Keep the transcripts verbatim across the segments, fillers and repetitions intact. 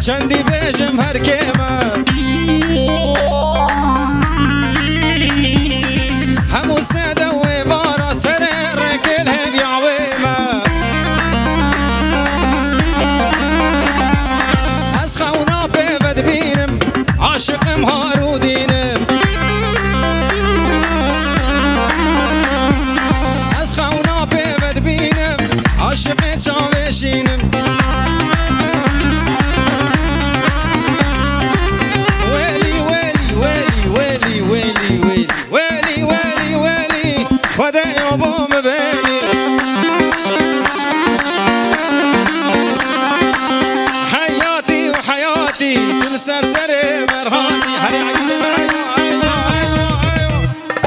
چندی بجم هر کیما همو ساده و بارا سر رکل هب یعویما از خونا پیود بینم عاشقم هارو دینم از خونا پیود بینم عاشق چاوشینم خدا يابا مبالي حياتي وحياتي تنسرسر مرهاتي هري عيني ايوه ايوه ايوه ايوه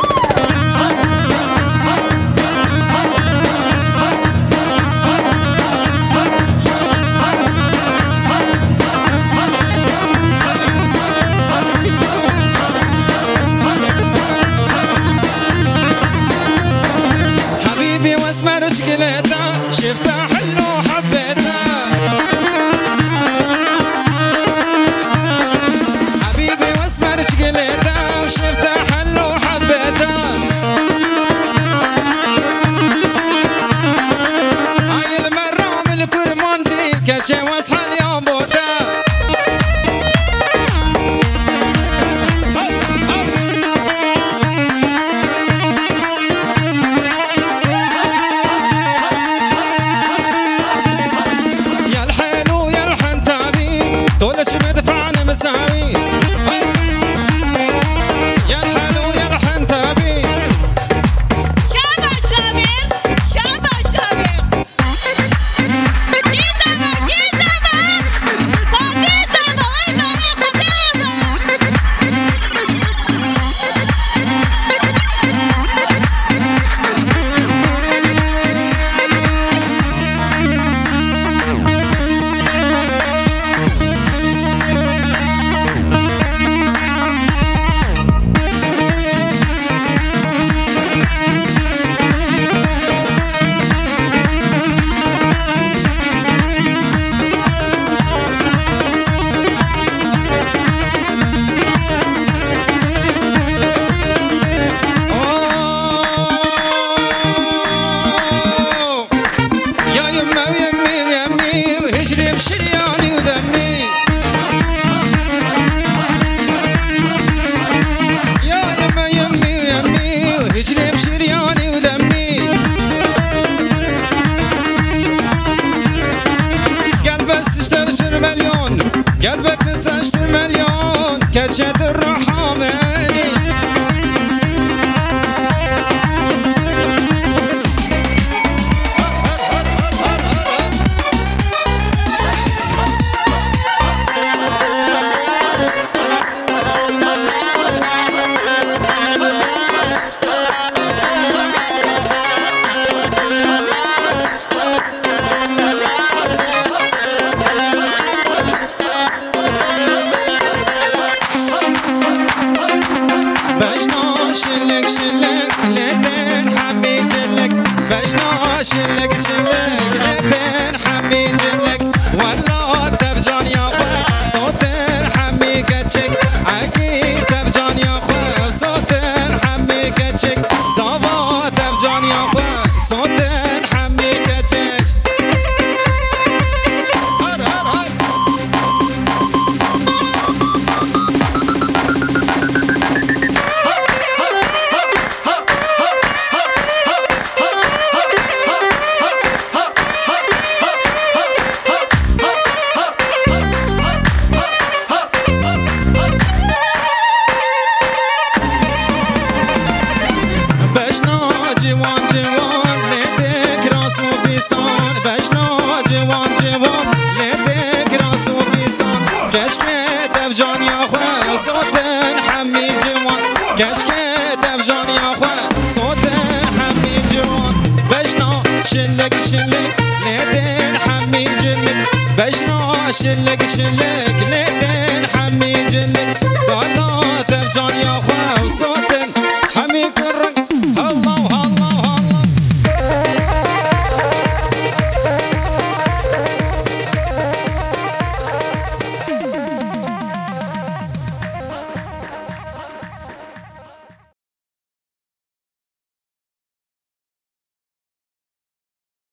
شفتها حلو حبيتها حبيبي واسمر شقلتها وشفتها حلو حبيتها هاي المرة من الكرمانجي كاتشي واصحى اليوم بوتا قلبك نسجت مليون كجد الرحماني شلك شلك لدين حمي جلك بجنا شلك شلك لدين حمي جلك والله تبجان يا خو صوت حمي كتشك اكيد تبجان يا خو صوت حمي كتشك زابا تبجان يا خو صوت حمي كتشك هر هر هر كشكت افجان يا اخوان صوت حمي جوان بجنا شلك شلك ليتين حمي جلك بجنا شلك شلك ليتين حمي جلك ضلات افجان يا اخوان صوت